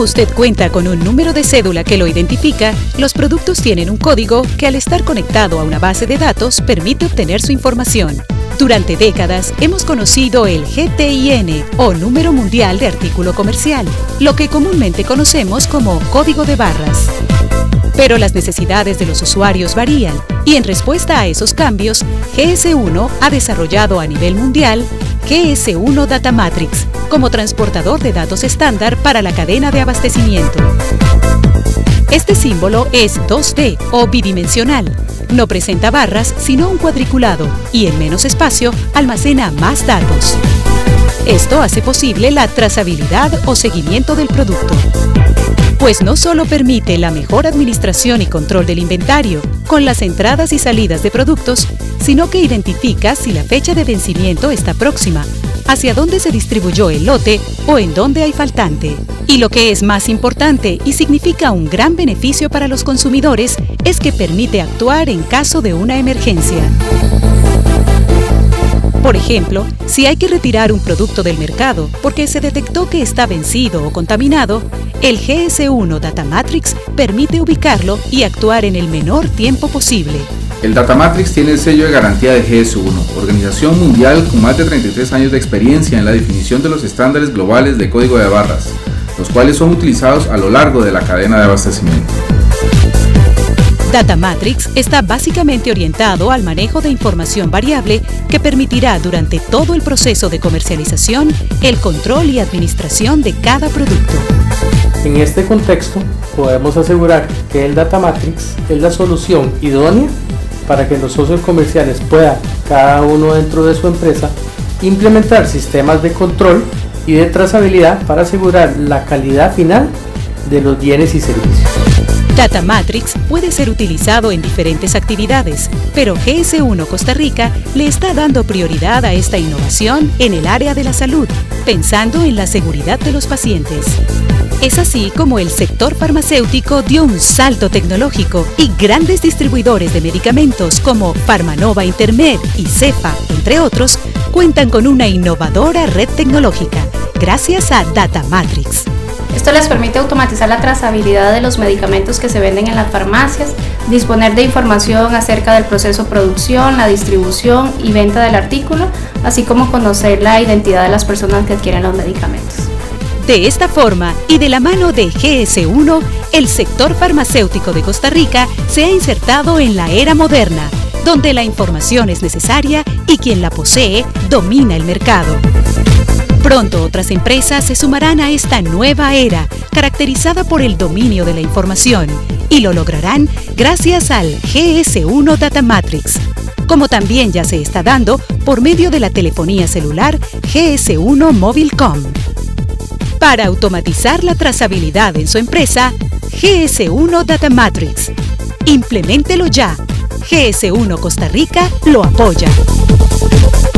usted cuenta con un número de cédula que lo identifica, los productos tienen un código que al estar conectado a una base de datos permite obtener su información. Durante décadas hemos conocido el GTIN o Número Mundial de Artículo Comercial, lo que comúnmente conocemos como código de barras. Pero las necesidades de los usuarios varían y en respuesta a esos cambios, GS1 ha desarrollado a nivel mundial GS1 Data Matrix como transportador de datos estándar para la cadena de abastecimiento. Este símbolo es 2D o bidimensional. No presenta barras, sino un cuadriculado y en menos espacio almacena más datos. Esto hace posible la trazabilidad o seguimiento del producto. Pues no solo permite la mejor administración y control del inventario con las entradas y salidas de productos, sino que identifica si la fecha de vencimiento está próxima, hacia dónde se distribuyó el lote o en dónde hay faltante. Y lo que es más importante y significa un gran beneficio para los consumidores es que permite actuar en caso de una emergencia. Por ejemplo, si hay que retirar un producto del mercado porque se detectó que está vencido o contaminado, el GS1 Data Matrix permite ubicarlo y actuar en el menor tiempo posible. El Data Matrix tiene el sello de garantía de GS1, organización mundial con más de 33 años de experiencia en la definición de los estándares globales de código de barras, los cuales son utilizados a lo largo de la cadena de abastecimiento. Data Matrix está básicamente orientado al manejo de información variable que permitirá durante todo el proceso de comercialización el control y administración de cada producto. En este contexto, podemos asegurar que el Data Matrix es la solución idónea para que los socios comerciales puedan, cada uno dentro de su empresa, implementar sistemas de control y de trazabilidad para asegurar la calidad final de los bienes y servicios. Data Matrix puede ser utilizado en diferentes actividades, pero GS1 Costa Rica le está dando prioridad a esta innovación en el área de la salud, pensando en la seguridad de los pacientes. Es así como el sector farmacéutico dio un salto tecnológico y grandes distribuidores de medicamentos como Farmanova Intermed y Cefa, entre otros, cuentan con una innovadora red tecnológica, gracias a Data Matrix. Esto les permite automatizar la trazabilidad de los medicamentos que se venden en las farmacias, disponer de información acerca del proceso de producción, la distribución y venta del artículo, así como conocer la identidad de las personas que adquieren los medicamentos. De esta forma y de la mano de GS1, el sector farmacéutico de Costa Rica se ha insertado en la era moderna, donde la información es necesaria y quien la posee domina el mercado. Pronto otras empresas se sumarán a esta nueva era, caracterizada por el dominio de la información, y lo lograrán gracias al GS1 Data Matrix, como también ya se está dando por medio de la telefonía celular GS1 Mobilcom. Para automatizar la trazabilidad en su empresa, GS1 Data Matrix. Impleméntelo ya. GS1 Costa Rica lo apoya.